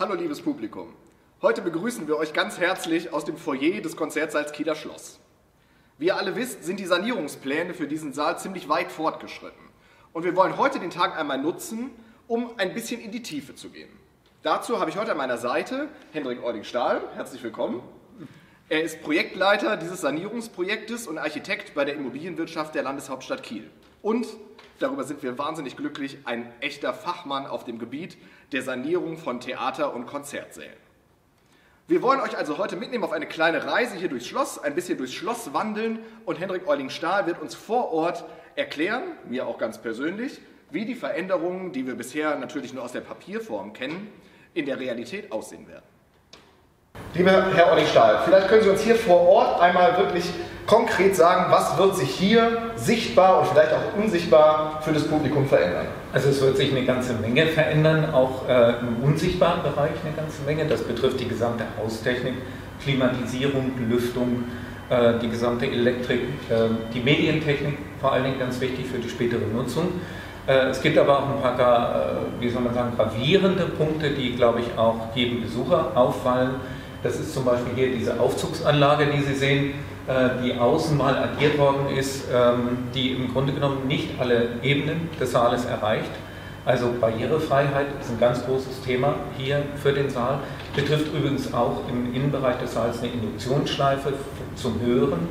Hallo liebes Publikum. Heute begrüßen wir euch ganz herzlich aus dem Foyer des Konzertsaals Kieler Schloss. Wie ihr alle wisst, sind die Sanierungspläne für diesen Saal ziemlich weit fortgeschritten. Und wir wollen heute den Tag einmal nutzen, um ein bisschen in die Tiefe zu gehen. Dazu habe ich heute an meiner Seite Hendrik Euling-Stahl. Herzlich willkommen. Er ist Projektleiter dieses Sanierungsprojektes und Architekt bei der Immobilienwirtschaft der Landeshauptstadt Kiel. Und, darüber sind wir wahnsinnig glücklich, ein echter Fachmann auf dem Gebiet der Sanierung von Theater- und Konzertsälen. Wir wollen euch also heute mitnehmen auf eine kleine Reise hier durchs Schloss, ein bisschen durchs Schloss wandeln und Hendrik Euling-Stahl wird uns vor Ort erklären, mir auch ganz persönlich, wie die Veränderungen, die wir bisher natürlich nur aus der Papierform kennen, in der Realität aussehen werden. Lieber Herr Euling-Stahl, vielleicht können Sie uns hier vor Ort einmal wirklich konkret sagen, was wird sich hier sichtbar und vielleicht auch unsichtbar für das Publikum verändern? Also es wird sich eine ganze Menge verändern, auch im unsichtbaren Bereich eine ganze Menge. Das betrifft die gesamte Haustechnik, Klimatisierung, Lüftung, die gesamte Elektrik, die Medientechnik, vor allen Dingen ganz wichtig für die spätere Nutzung. Es gibt aber auch ein paar, wie soll man sagen, gravierende Punkte, die, glaube ich, auch jedem Besucher auffallen. Das ist zum Beispiel hier diese Aufzugsanlage, die Sie sehen, die außen mal addiert worden ist, die im Grunde genommen nicht alle Ebenen des Saales erreicht. Also Barrierefreiheit ist ein ganz großes Thema hier für den Saal. Betrifft übrigens auch im Innenbereich des Saals eine Induktionsschleife zum Hören.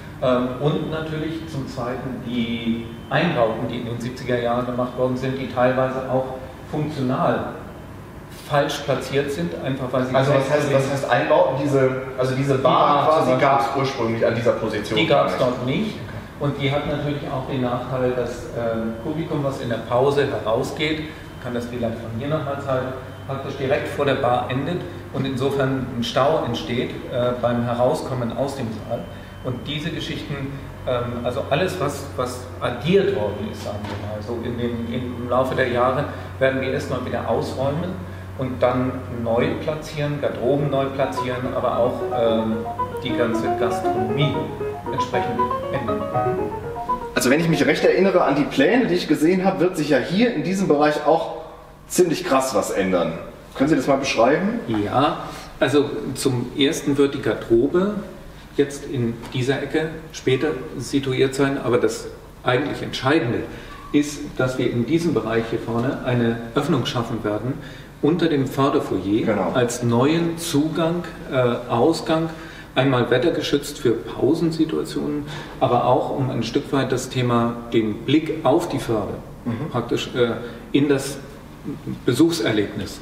Und natürlich zum Zweiten die Einbauten, die in den 70er Jahren gemacht worden sind, die teilweise auch funktional falsch platziert sind, einfach weil sie... Also was heißt Einbauten? Diese Bar quasi gab es ursprünglich an dieser Position? Die gab es dort nicht. Und die hat natürlich auch den Nachteil, dass Publikum, was in der Pause herausgeht, kann das vielleicht von hier nochmal zeigen, praktisch direkt vor der Bar endet und insofern ein Stau entsteht beim Herauskommen aus dem Saal. Und diese Geschichten, also alles, was addiert worden ist, sagen wir mal, so im Laufe der Jahre, werden wir erstmal wieder ausräumen und dann neu platzieren, Garderoben neu platzieren, aber auch die ganze Gastronomie entsprechend ändern. Also wenn ich mich recht erinnere an die Pläne, die ich gesehen habe, wird sich ja hier in diesem Bereich auch ziemlich krass was ändern. Können Sie das mal beschreiben? Ja, also zum ersten wird die Garderobe jetzt in dieser Ecke später situiert sein, aber das eigentlich Entscheidende ist, dass wir in diesem Bereich hier vorne eine Öffnung schaffen werden, unter dem Förderfoyer, genau, als neuen Zugang, Ausgang, einmal wettergeschützt für Pausensituationen, aber auch um ein Stück weit das Thema, den Blick auf die Förder, praktisch in das Besuchserlebnis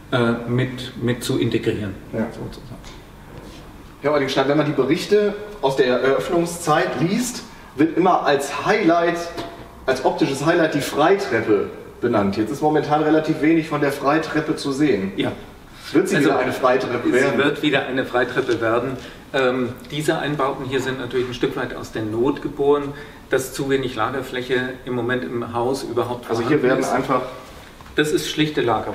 mit zu integrieren, sozusagen. Herr Euling-Stahl, wenn man die Berichte aus der Eröffnungszeit liest, wird immer als Highlight, als optisches Highlight die Freitreppe benannt. Jetzt ist momentan relativ wenig von der Freitreppe zu sehen. Ja. Wird sie wieder eine Freitreppe werden? Sie wird wieder eine Freitreppe werden. Diese Einbauten hier sind natürlich ein Stück weit aus der Not geboren, dass zu wenig Lagerfläche im Moment im Haus überhaupt vorhanden ist. Also hier werden einfach... Das ist schlichte Lagerung.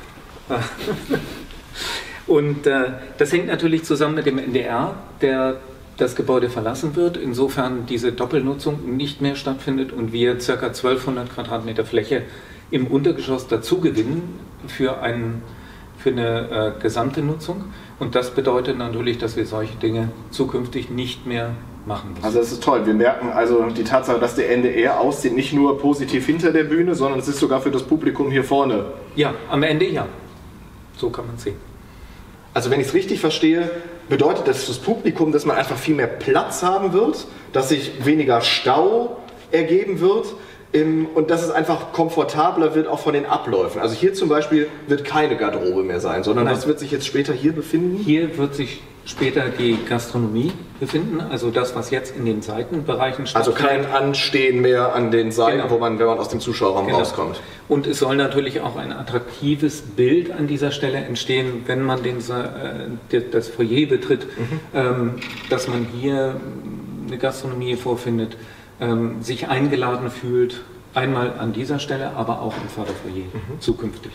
Und das hängt natürlich zusammen mit dem NDR, der das Gebäude verlassen wird, insofern diese Doppelnutzung nicht mehr stattfindet und wir ca. 1200 Quadratmeter Fläche im Untergeschoss dazu gewinnen für eine gesamte Nutzung. Und das bedeutet natürlich, dass wir solche Dinge zukünftig nicht mehr machen müssen. Also das ist toll. Wir merken also die Tatsache, dass der NDR aussieht, nicht nur positiv hinter der Bühne, sondern es ist sogar für das Publikum hier vorne. Ja, am Ende ja. So kann man sehen. Also wenn ich es richtig verstehe, bedeutet das für das Publikum, dass man einfach viel mehr Platz haben wird, dass sich weniger Stau ergeben wird und dass es einfach komfortabler wird auch von den Abläufen. Also hier zum Beispiel wird keine Garderobe mehr sein, sondern was wird sich jetzt später hier befinden? Hier wird sich später die Gastronomie befinden, also das, was jetzt in den Seitenbereichen stattfindet. Also kein Anstehen mehr an den Seiten, genau, wenn man aus dem Zuschauerraum rauskommt. Und es soll natürlich auch ein attraktives Bild an dieser Stelle entstehen, wenn man das Foyer betritt, dass man hier eine Gastronomie vorfindet, sich eingeladen fühlt, einmal an dieser Stelle, aber auch im Förderfoyer zukünftig.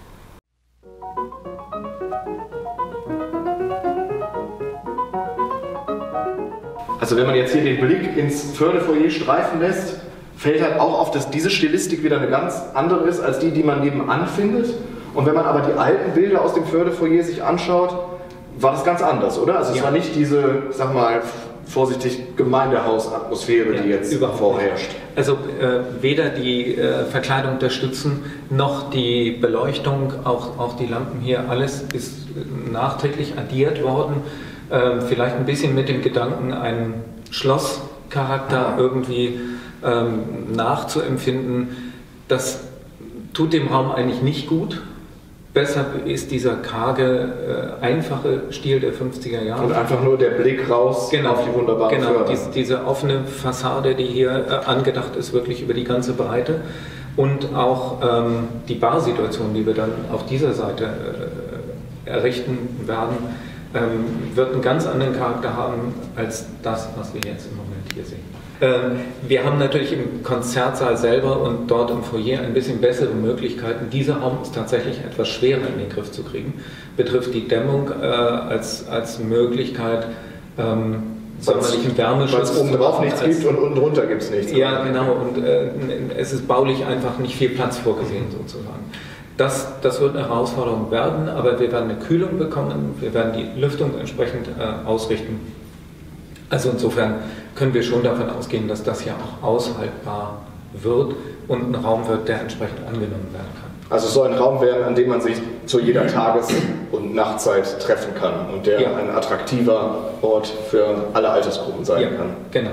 Also wenn man jetzt hier den Blick ins Förderfoyer streifen lässt, fällt halt auch auf, dass diese Stilistik wieder eine ganz andere ist als die, die man nebenan findet. Und wenn man aber die alten Bilder aus dem Fördefoyer sich anschaut, war das ganz anders, oder? Also es war nicht diese, sag mal, vorsichtig Gemeindehausatmosphäre, die jetzt vorherrscht. Also weder die Verkleidung der Stützen noch die Beleuchtung, auch die Lampen hier, alles ist nachträglich addiert worden. Vielleicht ein bisschen mit dem Gedanken, einen Schlosscharakter irgendwie nachzuempfinden. Das tut dem Raum eigentlich nicht gut. Besser ist dieser karge, einfache Stil der 50er Jahre. Und einfach nur der Blick raus auf die wunderbaren Förder. Diese offene Fassade, die hier angedacht ist, wirklich über die ganze Breite. Und auch die Barsituation, die wir dann auf dieser Seite errichten werden, wird einen ganz anderen Charakter haben als das, was wir jetzt im Moment hier sehen. Wir haben natürlich im Konzertsaal selber und dort im Foyer ein bisschen bessere Möglichkeiten. Dieser Raum ist tatsächlich etwas schwerer in den Griff zu kriegen. Betrifft die Dämmung als Möglichkeit, sonderlichen Wärmeschutz. Weil es oben drauf nichts gibt und unten drunter gibt es nichts. Ja, genau. Und es ist baulich einfach nicht viel Platz vorgesehen sozusagen. Das wird eine Herausforderung werden, aber wir werden eine Kühlung bekommen, wir werden die Lüftung entsprechend ausrichten. Also insofern können wir schon davon ausgehen, dass das ja auch aushaltbar wird und ein Raum wird, der entsprechend angenommen werden kann. Also es soll ein Raum werden, an dem man sich zu jeder Tages- und Nachtzeit treffen kann und der ein attraktiver Ort für alle Altersgruppen sein kann. Genau.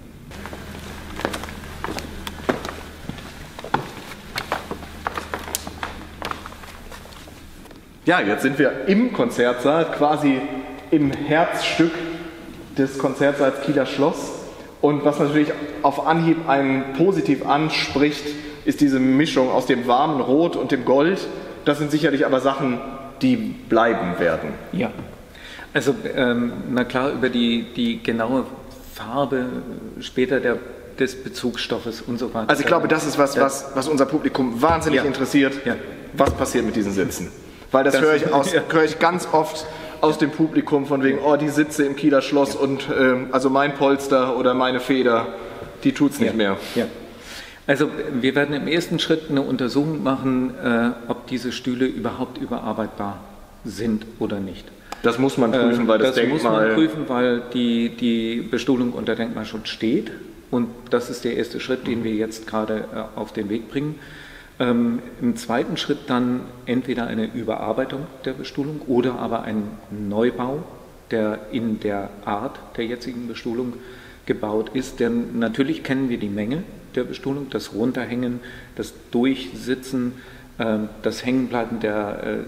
Ja, jetzt sind wir im Konzertsaal, quasi im Herzstück des Konzertsaals Kieler Schloss. Und was natürlich auf Anhieb einen positiv anspricht, ist diese Mischung aus dem warmen Rot und dem Gold. Das sind sicherlich aber Sachen, die bleiben werden. Ja, also na klar, über die genaue Farbe später des Bezugsstoffes und so weiter. Also ich glaube, das ist was unser Publikum wahnsinnig interessiert. Ja. Was passiert mit diesen Sitzen? Weil das höre ich ganz oft aus dem Publikum von wegen, oh, die Sitze im Kieler Schloss und also mein Polster oder meine Feder, die tut's nicht mehr. Ja. Also wir werden im ersten Schritt eine Untersuchung machen, ob diese Stühle überhaupt überarbeitbar sind oder nicht. Das muss man prüfen, weil das Denkmal... muss man prüfen, weil die Bestuhlung unter Denkmalschutz steht und das ist der erste Schritt, den wir jetzt gerade auf den Weg bringen. Im zweiten Schritt dann entweder eine Überarbeitung der Bestuhlung oder aber ein Neubau, der in der Art der jetzigen Bestuhlung gebaut ist. Denn natürlich kennen wir die Menge der Bestuhlung, das Runterhängen, das Durchsitzen, das Hängenbleiben der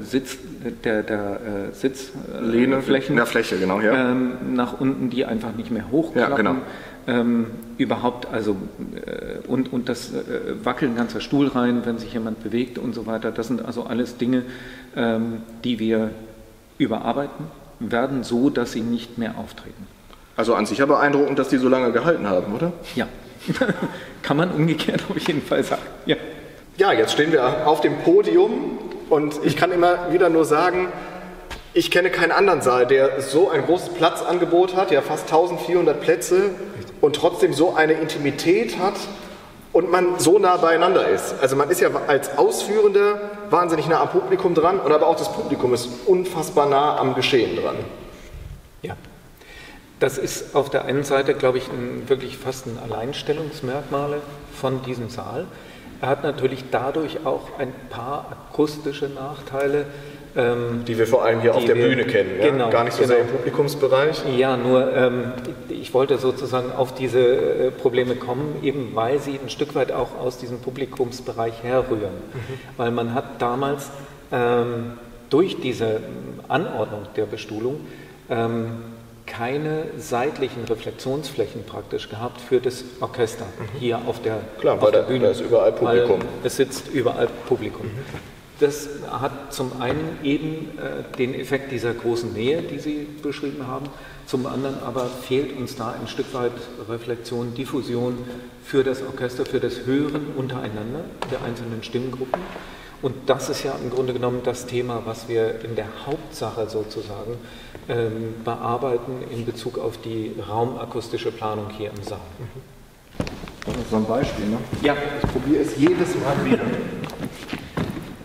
Sitzflächen, der Fläche, genau, ja. Nach unten, die einfach nicht mehr hochklappen. Ja, genau. Überhaupt, also und das Wackeln ganzer Stuhlreihen, wenn sich jemand bewegt und so weiter, das sind also alles Dinge, die wir überarbeiten werden, so dass sie nicht mehr auftreten. Also an sich aber beeindruckend, dass die so lange gehalten haben, oder? Ja, kann man umgekehrt auf jeden Fall sagen. Ja. Ja, jetzt stehen wir auf dem Podium und ich kann immer wieder nur sagen, ich kenne keinen anderen Saal, der so ein großes Platzangebot hat, ja fast 1400 Plätze und trotzdem so eine Intimität hat und man so nah beieinander ist. Also man ist ja als Ausführender wahnsinnig nah am Publikum dran und aber auch das Publikum ist unfassbar nah am Geschehen dran. Ja, das ist auf der einen Seite, glaube ich, wirklich fast ein Alleinstellungsmerkmal von diesem Saal. Er hat natürlich dadurch auch ein paar akustische Nachteile, die wir vor allem hier auf der Bühne kennen, ja? Genau, gar nicht so sehr im Publikumsbereich. Ja, nur ich wollte sozusagen auf diese Probleme kommen, eben weil sie ein Stück weit auch aus diesem Publikumsbereich herrühren. Weil man hat damals durch diese Anordnung der Bestuhlung keine seitlichen Reflexionsflächen praktisch gehabt für das Orchester hier auf der, Klar, weil Bühne. Da ist überall Publikum. Es sitzt überall Publikum. Das hat zum einen eben den Effekt dieser großen Nähe, die Sie beschrieben haben, zum anderen aber fehlt uns da ein Stück weit Reflexion, Diffusion für das Orchester, für das Hören untereinander der einzelnen Stimmgruppen. Und das ist ja im Grunde genommen das Thema, was wir in der Hauptsache sozusagen bearbeiten in Bezug auf die raumakustische Planung hier im Saal. Das ist so ein Beispiel, ne? Ja. Ich probiere es jedes Mal wieder.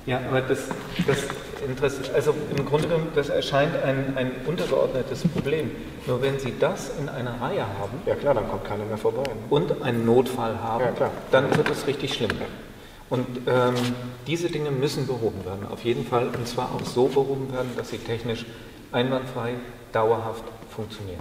Ja, aber das Interesse, also im Grunde genommen, das erscheint ein untergeordnetes Problem. Nur wenn Sie das in einer Reihe haben, ja klar, dann kommt keiner mehr vorbei. Ne? Und einen Notfall haben, ja, klar. Dann wird es richtig schlimm. Und diese Dinge müssen behoben werden, auf jeden Fall, und zwar auch so behoben werden, dass sie technisch einwandfrei, dauerhaft funktionieren.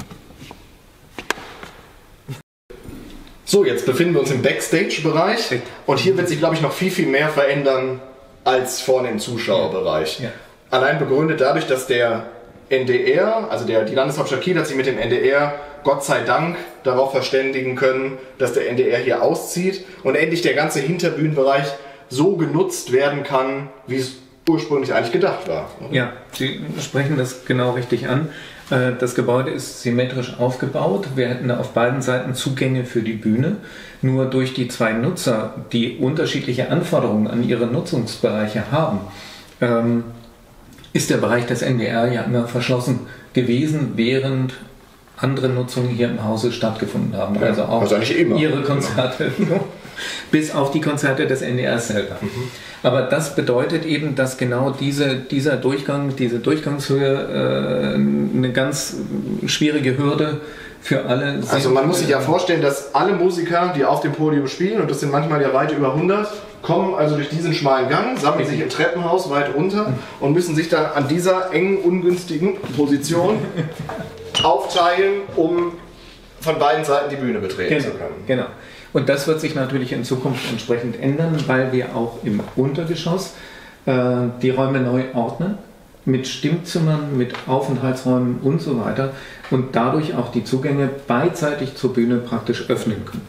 So, jetzt befinden wir uns im Backstage-Bereich und hier wird sich, glaube ich, noch viel, viel mehr verändern als vorne im Zuschauerbereich. Ja. Allein begründet dadurch, dass der NDR, also die Landeshauptstadt Kiel hat sich mit dem NDR Gott sei Dank darauf verständigen können, dass der NDR hier auszieht und endlich der ganze Hinterbühnenbereich so genutzt werden kann, wie es ursprünglich eigentlich gedacht war. Oder? Ja, Sie sprechen das genau richtig an. Das Gebäude ist symmetrisch aufgebaut. Wir hätten auf beiden Seiten Zugänge für die Bühne. Nur durch die zwei Nutzer, die unterschiedliche Anforderungen an ihre Nutzungsbereiche haben, ist der Bereich des NDR ja immer verschlossen gewesen, während andere Nutzungen hier im Hause stattgefunden haben. Ja, also auch ihre Konzerte, bis auf die Konzerte des NDR selber. Aber das bedeutet eben, dass genau dieser Durchgang, diese Durchgangshöhe eine ganz schwierige Hürde für alle sind. Also man muss sich ja vorstellen, dass alle Musiker, die auf dem Podium spielen, und das sind manchmal ja weit über 100, kommen also durch diesen schmalen Gang, sammeln sich im Treppenhaus weit runter und müssen sich dann an dieser engen, ungünstigen Position aufteilen, um von beiden Seiten die Bühne betreten zu können. Genau. Und das wird sich natürlich in Zukunft entsprechend ändern, weil wir auch im Untergeschoss die Räume neu ordnen, mit Stimmzimmern, mit Aufenthaltsräumen und so weiter und dadurch auch die Zugänge beidseitig zur Bühne praktisch öffnen können.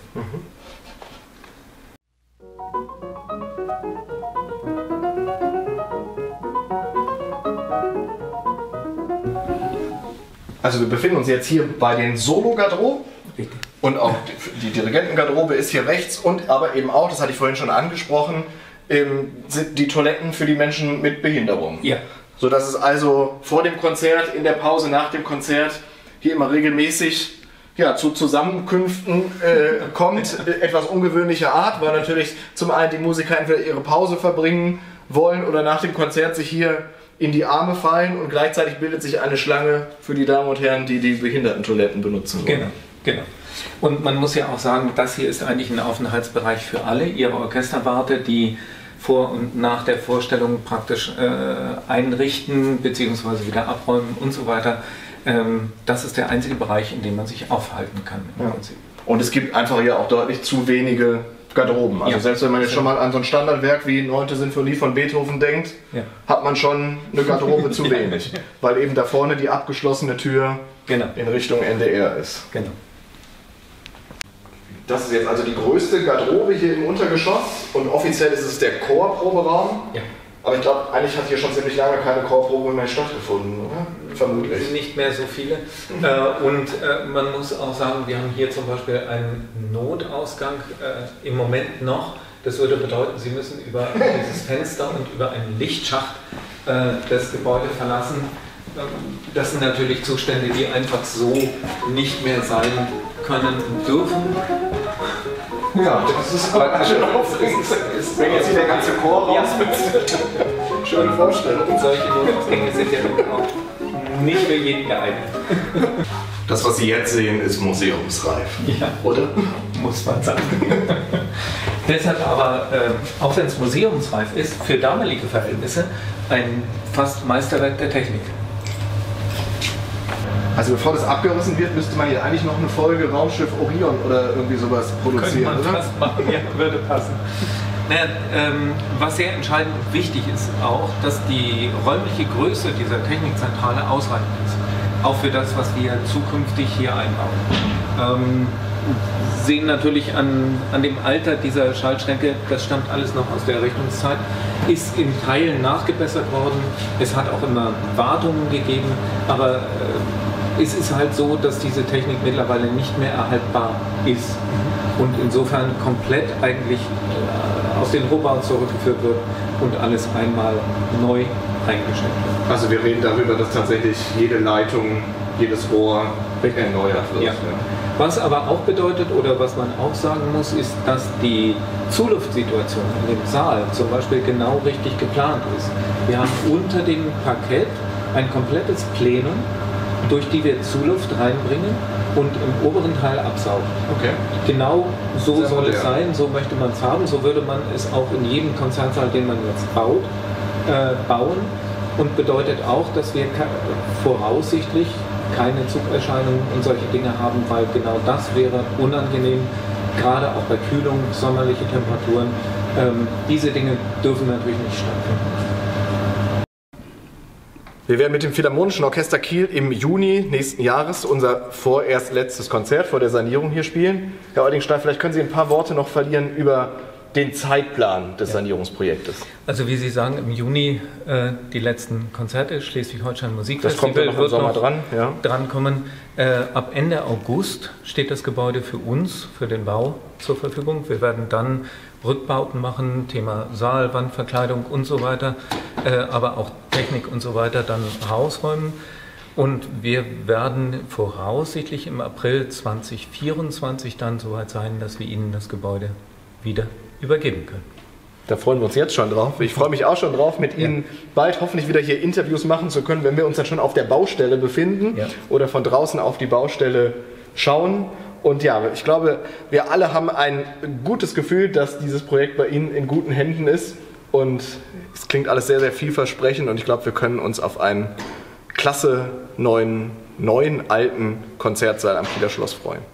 Also wir befinden uns jetzt hier bei den Solo-Garderoben. Richtig. Und auch die Dirigentengarderobe ist hier rechts und aber eben auch, das hatte ich vorhin schon angesprochen, sind die Toiletten für die Menschen mit Behinderung. Ja. Sodass es also vor dem Konzert, in der Pause, nach dem Konzert hier immer regelmäßig zu Zusammenkünften kommt. Etwas ungewöhnlicher Art, weil natürlich zum einen die Musiker entweder ihre Pause verbringen wollen oder nach dem Konzert sich hier in die Arme fallen und gleichzeitig bildet sich eine Schlange für die Damen und Herren, die die Behindertentoiletten benutzen wollen. Genau. Und man muss ja auch sagen, das hier ist eigentlich ein Aufenthaltsbereich für alle. Ihre Orchesterwarte, die vor und nach der Vorstellung praktisch einrichten bzw. wieder abräumen und so weiter. Das ist der einzige Bereich, in dem man sich aufhalten kann. Im Prinzip. Und es gibt einfach hier auch deutlich zu wenige Garderoben. Also selbst wenn man jetzt schon mal an so ein Standardwerk wie 9. Sinfonie von Beethoven denkt, hat man schon eine Garderobe zu wenig. Weil eben da vorne die abgeschlossene Tür in Richtung NDR ist. Genau. Das ist jetzt also die größte Garderobe hier im Untergeschoss und offiziell ist es der Chorproberaum. Ja. Aber ich glaube, eigentlich hat hier schon ziemlich lange keine Chorprobe mehr stattgefunden, oder? Vermutlich. Nicht mehr so viele. Und man muss auch sagen, wir haben hier zum Beispiel einen Notausgang im Moment noch. Das würde bedeuten, Sie müssen über dieses Fenster und über einen Lichtschacht das Gebäude verlassen. Das sind natürlich Zustände, die einfach so nicht mehr sein können und dürfen. Ja, das ist aber schön aufregend. Wenn jetzt hier der ganze Chor raus ist. Schöne Vorstellung. Und solche Notausgänge sind ja auch nicht für jeden geeignet. Das, was Sie jetzt sehen, ist museumsreif. Ja, oder? Muss man sagen. Deshalb aber, auch wenn es museumsreif ist, für damalige Verhältnisse ein fast Meisterwerk der Technik. Also bevor das abgerissen wird, müsste man hier eigentlich noch eine Folge Raumschiff Orion oder irgendwie sowas produzieren, könnte man fast machen, ja, würde passen. Naja, was sehr entscheidend und wichtig ist auch, dass die räumliche Größe dieser Technikzentrale ausreichend ist. Auch für das, was wir zukünftig hier einbauen. Sehen natürlich an dem Alter dieser Schaltschränke, das stammt alles noch aus der Errichtungszeit, ist in Teilen nachgebessert worden. Es hat auch immer Wartungen gegeben, aber es ist halt so, dass diese Technik mittlerweile nicht mehr erhaltbar ist und insofern komplett eigentlich aus den Rohbauen zurückgeführt wird und alles einmal neu eingestellt wird. Also wir reden darüber, dass tatsächlich jede Leitung, jedes Rohr erneuert wird. Ja. Was aber auch bedeutet, oder was man auch sagen muss, ist, dass die Zuluftsituation in dem Saal zum Beispiel genau richtig geplant ist. Wir haben unter dem Parkett ein komplettes Plenum, durch die wir Zuluft reinbringen und im oberen Teil absaugen. Okay. Genau so Sehr soll es modern. sein, so möchte man es haben, so würde man es auch in jedem Konzertsaal, den man jetzt baut, bauen, und bedeutet auch, dass wir voraussichtlich keine Zugerscheinungen und solche Dinge haben, weil genau das wäre unangenehm, gerade auch bei Kühlung, sommerliche Temperaturen. Diese Dinge dürfen natürlich nicht stattfinden. Wir werden mit dem Philharmonischen Orchester Kiel im Juni nächsten Jahres unser vorerst letztes Konzert vor der Sanierung hier spielen. Herr Oldingstein, vielleicht können Sie ein paar Worte noch verlieren über den Zeitplan des Sanierungsprojektes. Also wie Sie sagen, im Juni die letzten Konzerte, Schleswig-Holstein Musikfestival, Das kommt ja noch im Sommer dran. Ja. Drankommen. Ab Ende August steht das Gebäude für uns, für den Bau zur Verfügung. Wir werden dann Rückbauten machen, Thema Saal, Wandverkleidung und so weiter, aber auch Technik und so weiter dann rausräumen. Und wir werden voraussichtlich im April 2024 dann soweit sein, dass wir Ihnen das Gebäude wieder übergeben können. Da freuen wir uns jetzt schon drauf. Ich freue mich auch schon drauf, mit Ihnen bald hoffentlich wieder hier Interviews machen zu können, wenn wir uns dann schon auf der Baustelle befinden oder von draußen auf die Baustelle schauen. Und ja, ich glaube, wir alle haben ein gutes Gefühl, dass dieses Projekt bei Ihnen in guten Händen ist. Und es klingt alles sehr, sehr vielversprechend. Und ich glaube, wir können uns auf einen klasse neuen alten Konzertsaal am Kieler Schloss freuen.